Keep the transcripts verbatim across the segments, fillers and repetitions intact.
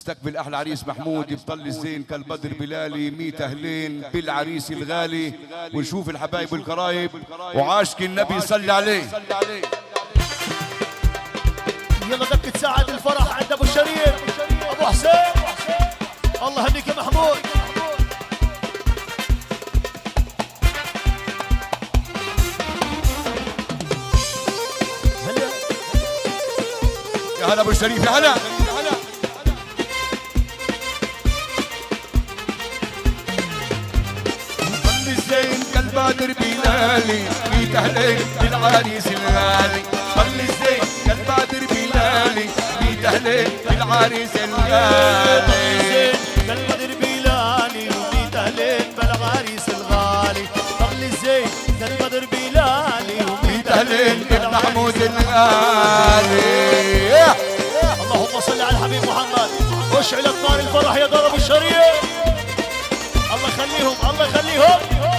استقبل احلى عريس محمود يبطل الزين كالبدر بلالي ميت اهلين بالعريس الغالي، ونشوف الحبايب والقرايب وعاشق النبي صلى عليه. يلا دقة ساعة الفرح عند ابو الشريف ابو حسين. الله يهنيك يا محمود. هلا يا هلا ابو الشريف يا هلا. الزين كالبدر بلالي ميت اهلين بالعريس الغالي. طل الزين كالبدر بلالي ميت اهلين بالعريس الغالي. كالبدر بلالي وميت اهلين بالعريس الغالي. طل الزين كالبدر بلالي وميت اهلين بالمحمود الغالي. اللهم صل على الحبيب محمد. واشعل اطفال الفرح يا دار ابو الشريف. الله يخليهم الله يخليهم.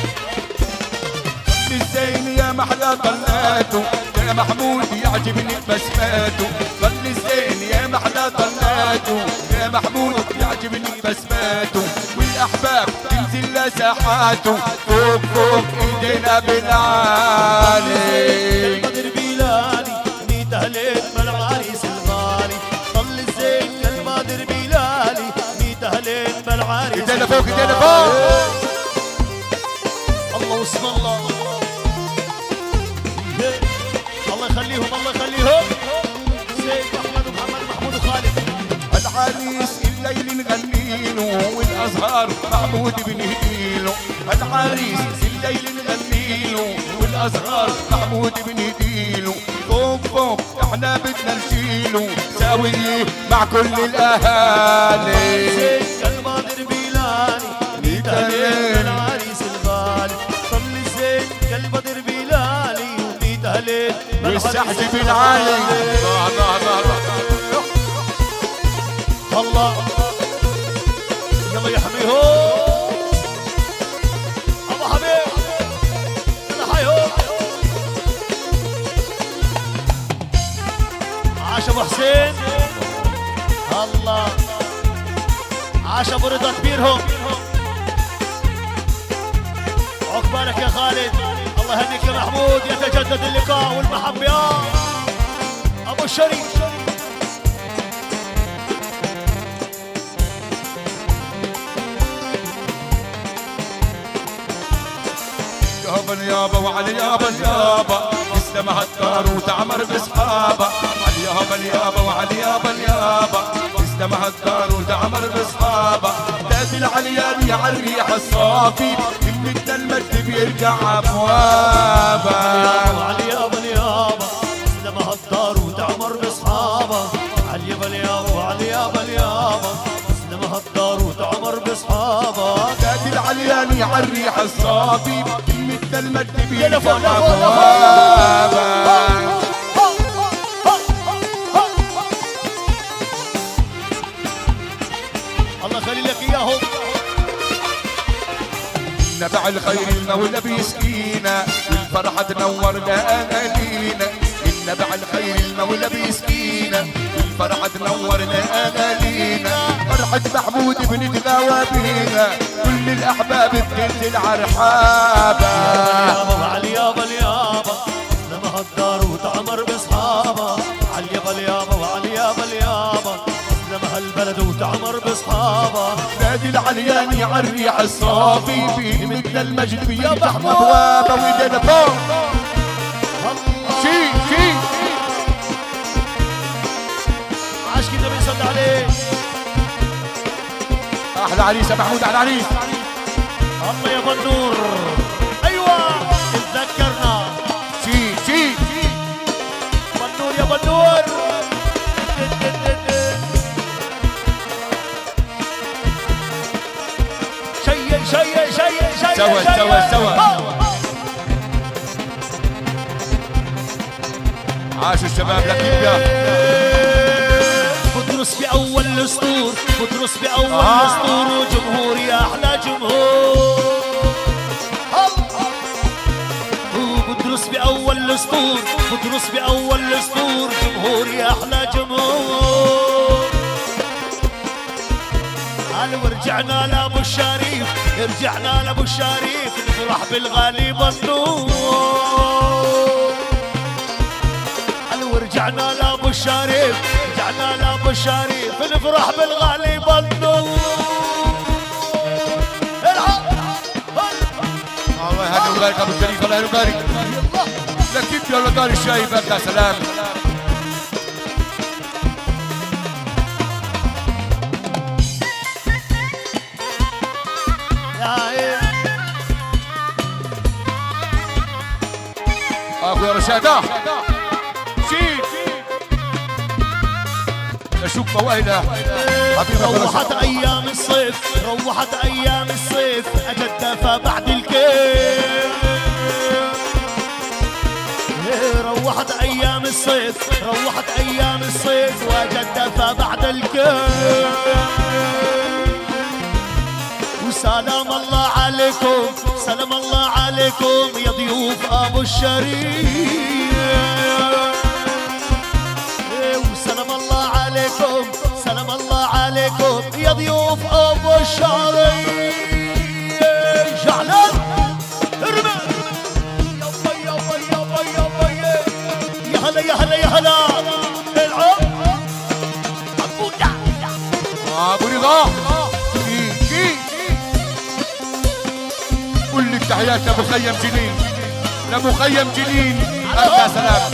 الزين يا محلى طلاته يا محمود يعجبني بسماته. ظل الزين يا محلى طلاته يا محمود يعجبني بسماته. والاحباب تنزل لساحاته فوق فوق ايدينا بالعالي. البدر بلالي ميت اهلين بالعريس الغالي. ظل الزين كالبدر بلالي ميت اهلين بالعريس. ايدينا فوق ايدينا فوق. الله واسم الله. الله يخليهم الله يخليهم. سيد احمد ومحمد ومحمود وخالد. العريس الليل نغنيله والازهار محمود بنهديله. العريس الليل نغنيله والازهار محمود بنهديله. فوق فوق احنا بدنا نشيله ساويه مع كل الاهالي. سيد كالبدر بلالي ميت اهلين بالعريس الغالي. طل الزين كالبدر بلالي وميت اهلين والسحج بالعالي. الله يلا يحميهم ابو حبيب. يلا حيهم. عاش ابو حسين. الله عاش ابو رضا كبيرهم. عقبالك يا خالد. الله يهنيك يا محمود. يتجدد اللقاء والمحبه يا ابو الشريف. يابا اليابا وعلي يابا اليابا اسلم هالدار وتعمر باصحابه. علي يابا اليابا وعلي يابا اليابا اسلم هالدار وتعمر باصحابه. نادي العلياني على الريح الصافي مثل المجد بيرجع ابوابه. علي يابا اليابا اسلم هالدار وتعمر باصحابه. علي يابا اليابا وعلي يابا اليابا اسلم هالدار وتعمر باصحابه. نادي العلياني على الريح الصافي مثل المجد بيرجع ابوابه. الله يخلي لك اياهم. نبع الخير المولى بيسقينا والفرحة تنور لأهالينا. نبع الخير المولى بيسقينا والفرحة تنور لأهالينا. فرحة محمود بنتغاوى بينا كل الأحباب بتنزل عرحابة. علي يابا اليابا اسلم هالدار وتعمر باصحابه. علي يابا اليابا وعلي يابا اليابا اسلم هالبلد وتعمر باصحابه. نادي العلياني على الريح الصافي فيه مثل المجد بيفتح ابوابه. وايدينا فوق. شي شي عاش كده بيصلي عليه. احلى عريس يا محمود. على العريس. الله يا بنور. ايوه تذكرنا. شي شي بنور يا بنور. شيء شيء شيء شيء سوا سوا سوا. عاشوا الشباب لكيبيا. بطرس بأول الاسطور. بطرس بأول الاسطور وجمهوري أحلى جمهور. بطرس بأول الاسطور. بطرس بأول الاسطور جمهوري أحلى جمهور. هلا ورجعنا لابو الشريف، رجعنا لابو الشريف نفرح بالغالي بنور. هلا ورجعنا لابو الشريف، رجعنا لابو الشريف نفرح بالغالي بنور. الله يهني ويبارك ابو الشريف، الله يهني ويبارك لك انت يا دار الشايف. يا سلام. اخويا رشاد شيل اشوف فوايده. روحت ايام الصيف، روحت ايام الصيف اجت دفا بعد الكيف. روحت ايام الصيف، روحت ايام الصيف واجت دفا بعد الكيف. وسلام الله عليكم، سلام الله عليكم يا ضيوف ابو الشريف. وسلام الله عليكم، سلام الله عليكم يا ضيوف ابو الشريف. جعلان ارمي يابا يابا يابا يابا يا هلا يا هلا يا هلا. العب ابو دا ابو رضا كل التحيات لابو خيم جنين، لابو خيم جنين. يا سلام.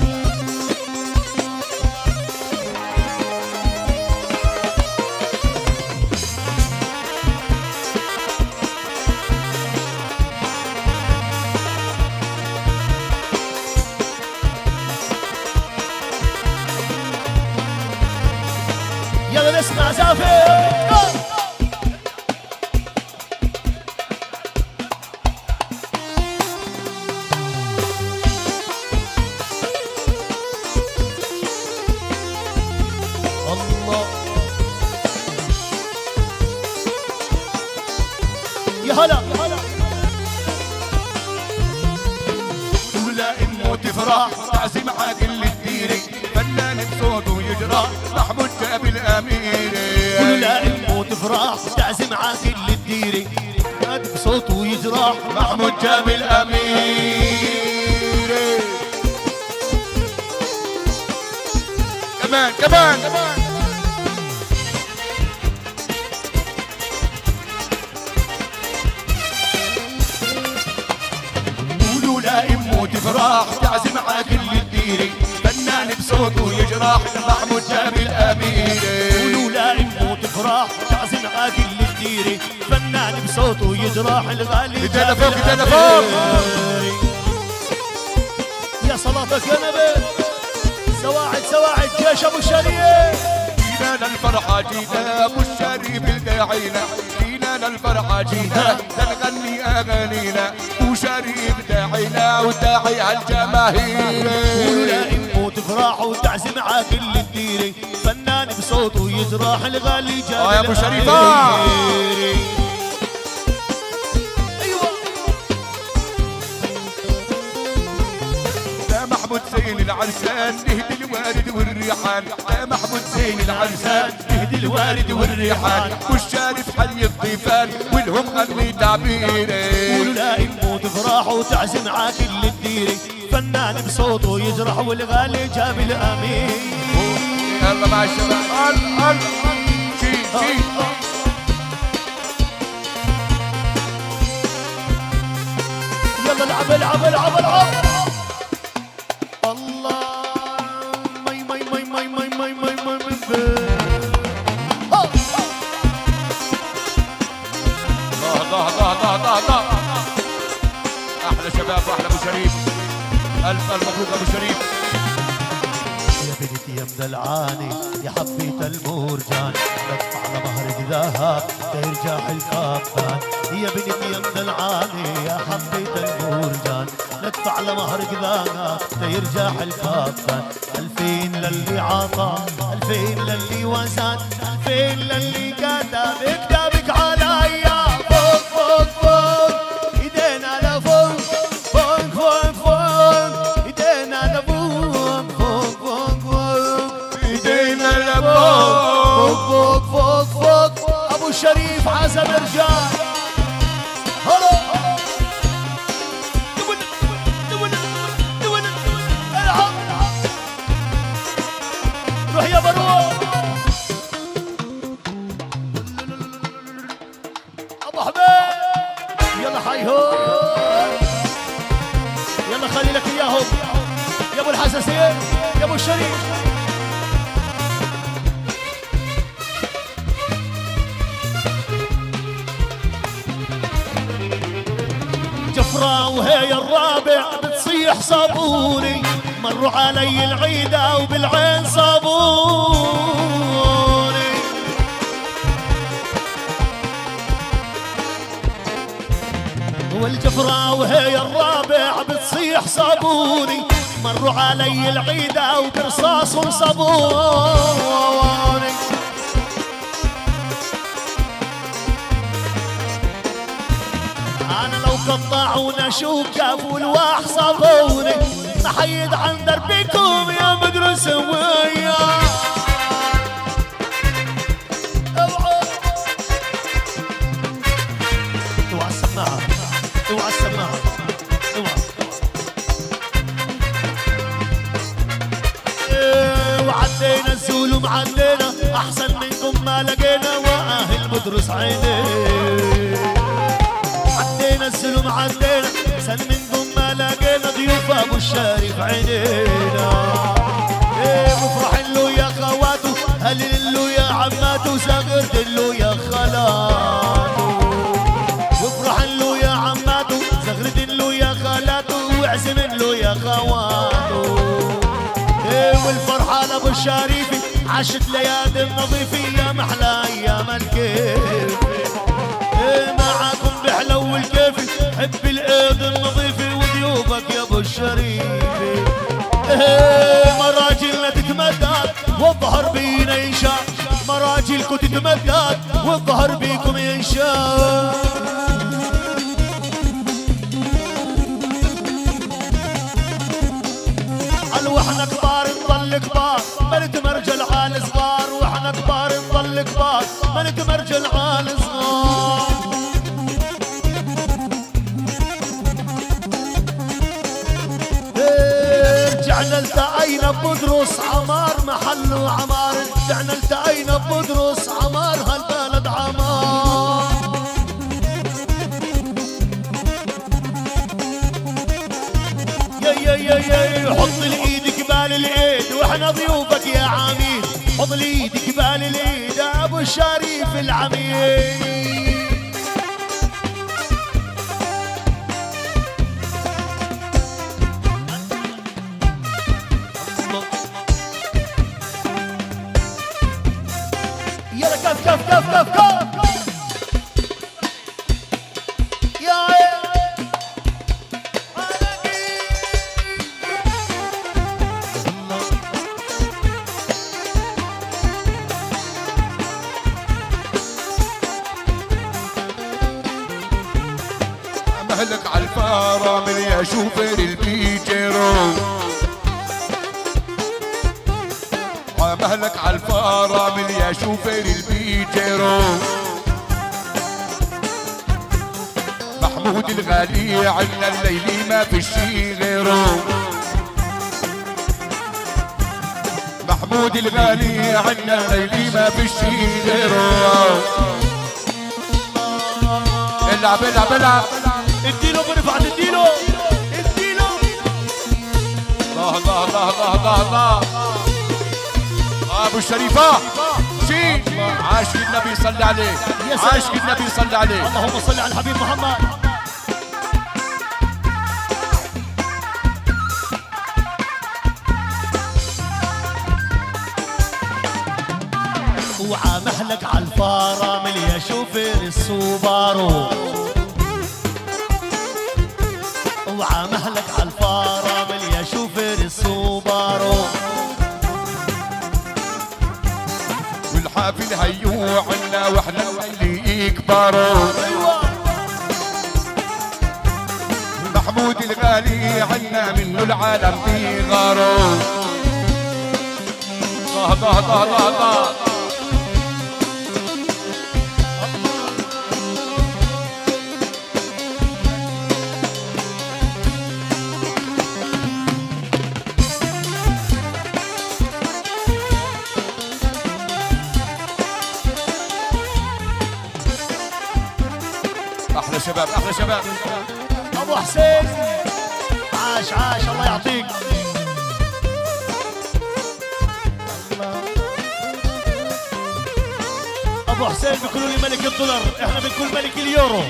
يلا نسمع زافر. يا هلا ولا امه تفرح تعزم عاقل الديري، فنان بصوته يجرح محمود جاب الاميري. ولا امه تفرح تعزم عاقل الديري، بصوته يجرح محمود جاب الاميري. كمان كمان امه تفرح تعزم عاقل الديري، فنان بصوته يجرح محمود جاب الاميري. ولولا امه تفرح تعزم عاقل الديري، فنان بصوته يجرح الغالي جاب الاميري. يا صلاتك يا نبي. سواعد سواعد جيش ابو الشريف. جينا للفرحه جينا ابو الشريف الداعينا، جينا للفرحه جينا لنغني اغانينا، وشريف داعينا وداعي هالجماهير. ولولا امه تفرح وتعزم عاقل الديري، فنان بصوته يجرح الغالي جاب اه يا ابو شريف. ايوه يا محمود زين العرسان نهدي الوارد والريحان، يا محمود زين العرسان نهدي الوارد والريحان، والشارف حي الضيفان والهم غني تعبيري. ولولا امه تفرح وتعزم عاقل الديري، فنان بصوته يجرح والغالي جاب الامير. يلا مع الشباب. ال ال شي شي يلا العب العب العب العب. الله مي مي مي مي مي مي مي مي مي الله الله الله الله الله. احلى شباب واحلى ابو شريف. الف الف مبروك ابو شريف. يا بنتي يا مدلعاني يا حبيت المرجان، بدفع على مهرك ذهب ترجع الكفان. يا بنتي يا مدلعاني يا حبيت المرجان، ندفع على مهرك ذهب ترجع الكفان. ألفين للي عطى، ألفين للي وزن، ألفين للي كتب كتابك عليا. فوق فوق فوق ايدينا لفوق، فوق فوق فوق ايدينا لفوق، فوق فوق فوق ايدينا لفوق، فوق فوق فوق فوق ابو ابو الشريف عزم رجال. هلا دول دول دول العب روح يا بروح ابو حبيب يلا حيهم يلا خلي لك اياهم يا ابو الحساسين يا ابو الشريف. جفرة وهي الرابع بتصيح صابوني مروا علي العيدة وبالعين صابوني. والجفرة وهي الرابع بتصيح صابوني مروا علي العيدة وبرصاص صابوني. أنا لو قطعونا شوكة والواح صابوني نحيد عن دربكم يا مدرسة ويا. اوعى اوعى السماعة اوعى السماعة اوعى وعدينا الزولم عدينا أحسن منكم ما لقينا وأهل مدرس عيني. عدينا الزلم عدينا أحسن منكم ما لقينا ضيوف أبو الشريف عينينا. إيه مفرح له يا خواته هلل له يا عماته ساغرت له يا خالاته. مفرح له يا عماته ساغرت له يا خالاته وعزم له يا خواته. إيه والفرحة لأبو الشريف عاشت ليالي النظيفة يا محلى أيام الكيف. إيه معاكم بحلو الكيفي حب الايد النظيفه وضيوفك يا ابو الشريف. إيه مراجلنا تتمدد والظهر بينا ينشاء مراجلكم تتمدد والظهر بيكم ينشاء. قالوا واحنا كبار نضل كبار ما نتمرجل عال صغار واحنا كبار نضل كبار ما نتمرجل عال صغار. رجعنا التقينا ببدرس عمار محله عمار. رجعنا التقينا ببدرس عمار هالبلد عمار. يا يا يا يا حط الايد قبال الايد واحنا ضيوفك يا عميد. حط الايد قبال الايد ابو الشريف العميد. يلا كف كف كف كف كف يا مهلك عالفارة من يا شوفر البيجيرو. مهلك عالفارة من يا شوفر البيجيرو. محمود الغالي عنا الليلي ما في شي غيره. محمود الغالي عنا الليلي ما في شي غيره. العب العب العب اديله برفعت اديله اديله. الله الله الله الله الله الله. ابو الشريفة شي عاشق النبي صلى عليه عاشق النبي صلى عليه. اللهم صل على الحبيب محمد. اوعى محلك عالفارة من يا شوفر السوبارو. اوعى محلك عالفارة من يا شوفر السوبارو. والحافل هيو عنا واحنا اللي يكبروا. محمود الغالي عنا منه العالم بيغاروا. الله الله الله الله الله احلى شباب احلى شباب. ابو حسين عاش عاش الله يعطيك. ابو حسين بيقولوا لي ملك الدولار، احنا بنقول ملك اليورو.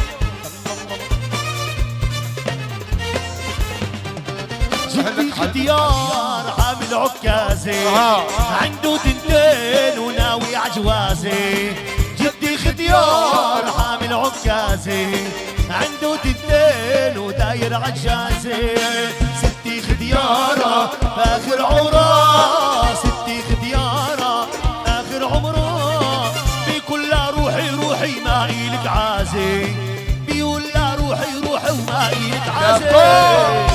جدي ختيار عامل عكازي عنده تنتين وناوي عجوازي. جدي ختيار عامل عكازي عنده تنتين وداير عجازي. ستي ختيارة باخر عمره، ستي ختيارة اخر عمره. بيقول لا روحي روحي ما إلك عازي، بيقول لا روحي روحي وما إلك عازي.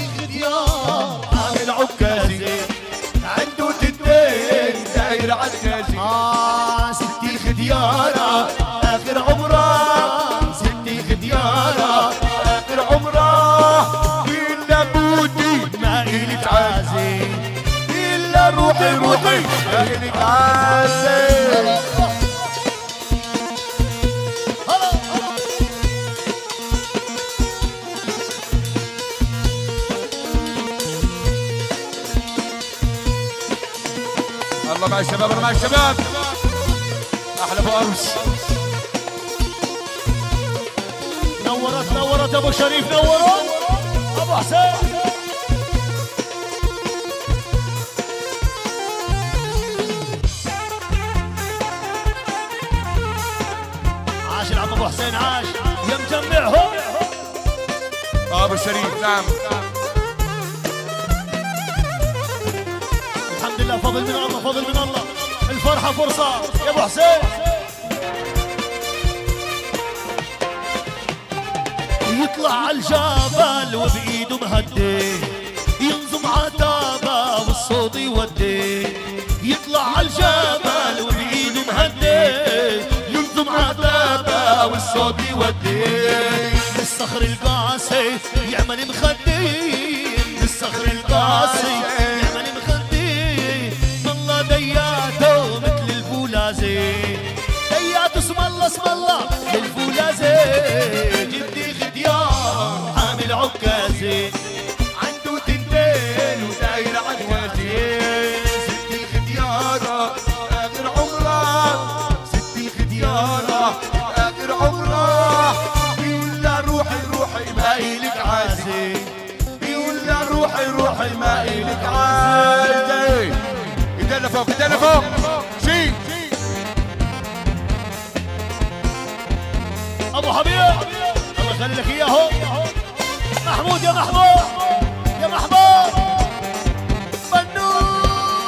عامل عكازي عنده تنتين داير عكازي. آه ستي خديارة آخر عمره، ستي خديارة آخر عمره. إلا بودي ما إلك عازي، إلا روحي روحي ما إلك عازي. الله مع الشباب الله مع الشباب. احلى ابو ارس. نورت نورت ابو شريف نورت ابو حسين. عاش العم ابو حسين عاش يا مجمعهم. ابو شريف نعم. الحمد لله فضل من الله فضل من الله. الفرحة فرصة يا ابو حسين. يطلع على الجبل وبايده مهدي ينظم عتابة والصوت يودي. يطلع على الجبل وبايده مهدي ينظم عتابة والصوت يودي. الصخر القاسي يعمل مخدي، الصخر القاسي يعمل مخدي. والله دياته مثل الفولاذي، دياته اسم الله اسم الله للفولاذي. جدي خديار عامل عكازي عنده تنتين وداير عكازي. ستي خديارة آخر عمره، ستي خديارة آخر عمره. بيقول لا روحي روحي ما إلك عازي، بيقول لا روحي روحي ما إلك عازي. ايدينا فوق ايدينا فوق. شي ابو حبيب الله يخلي لك اياه. محمود يا محمود يا محمود بنوت.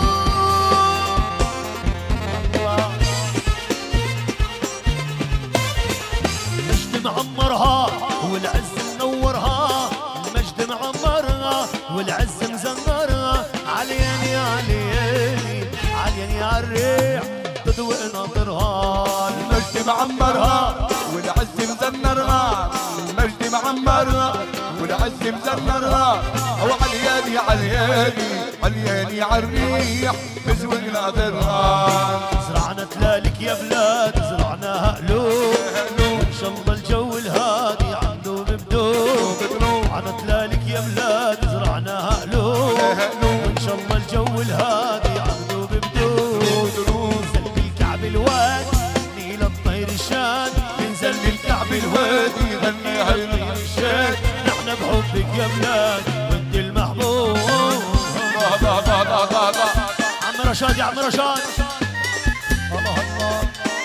المجد معمرها والعز منورها، المجد معمرها والعز مزمرها. عليني عليني عليني عالريح تضوء ناطرها. المجد معمرها والعز مزنرها، المجد معمرها والعز مزنرها. او علياني علياني علياني عالريح بزوق ناظرها. زرعنا تلالك يا بلاد زرعناها قلوب، ان شاء الله الجو الهادي عنده مبدوب. زرعنا تلالك يا بلاد زرعناها قلوب، ان شاء الله الجو الهادي عنده مبدوب. ننزل بالكعب الوادي نيل الطير الشاد، ننزل بالكعب الوادي غني هالطير الشاد. نحن بحبك يا بلاد وانت المحبوب. الله الله الله الله الله. عم رشاد يا عم رشاد الله الله.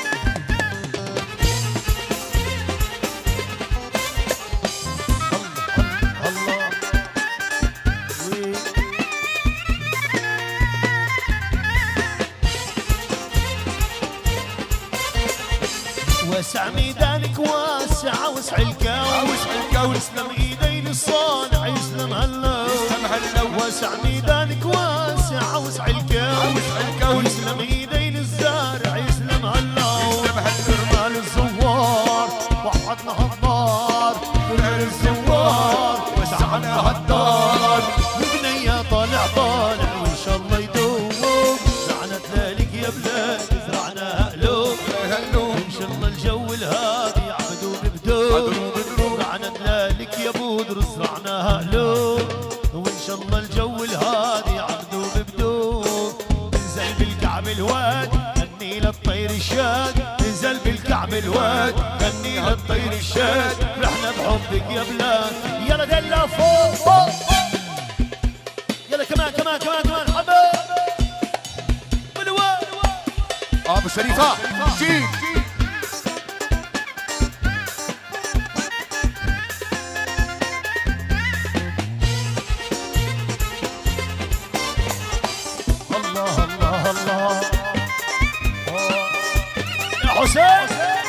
واسع ميدانك واسع وسع الكون، وسع الكون. يسلم ايدين الصانع يسلم هاللون. يسلم هاللون. واسع ميدانك واسع وسع الكون، وسع الكون. يسلم ايدين الزارع يسلم هاللون. يسلم هاللون. كرمال الزوار وحدنا هالدار، كرمال الزوار وسعنا هالدار. وبنية طالع طالع وان شاء الله يدوم. زرعنا تلالك يا بلاد زرعنا قلوب، ان شاء الله الجو الهادي عبدو ببدو. انزل بالكعب الواد غنيها الطير الشاد رحنا بحبك يا بلاد يلا دلة فوق فوق يلا كمان كمان كمان كمان حبيب بالواد ابو شريفه جيب الله الله الله يا حسين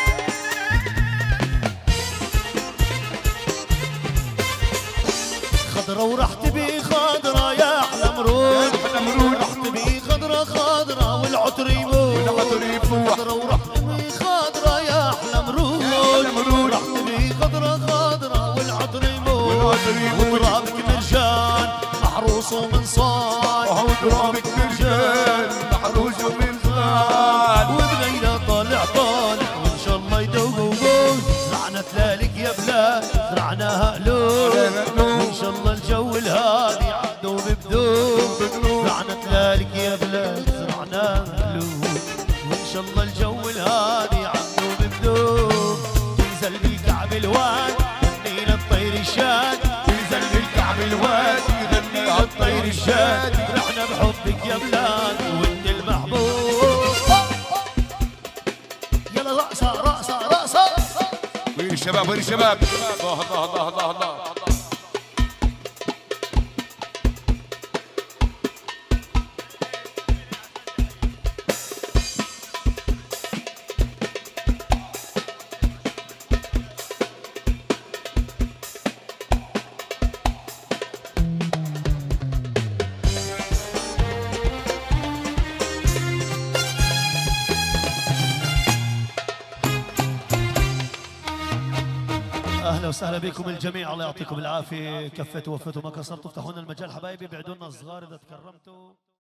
خضرة ورحت بي خضرة يا احلى مرود رحت بي خضرة خضرة والعطر يبوح خضرة ورحت بي خضرة يا احلى مرود رحت بي خضرة خضرة والعطر يبوح وترابك مرجان محروس ومن صان وترابك مرجان محروس ومن صان وبليلة طالع طالع وان شاء الله يدوق زرعنا تلالك يا بلاد زرعناها قلوب وان شاء الله الجو الهادي عدو ببدوب زرعنا تلالك يا بلاد زرعناها قلوب وان شاء الله الجو الهادي عدو ببدوب تنزل بالكعب الواد غنينا الطير الشاد تنزل بالكعب الواد غنينا الطير الشاد رحنا بحبك يا بلاد وانت المحبوب يلا رقصة رقصة رقصة وين الشباب وين الشباب الله الله الله الله الله اهلا وسهلا بكم الجميع الله يعطيكم العافيه كفيتوا وفيتوا ما كسرتوا افتحوا لنا المجال حبايبي ابعدوا لنا الصغار اذا تكرمتوا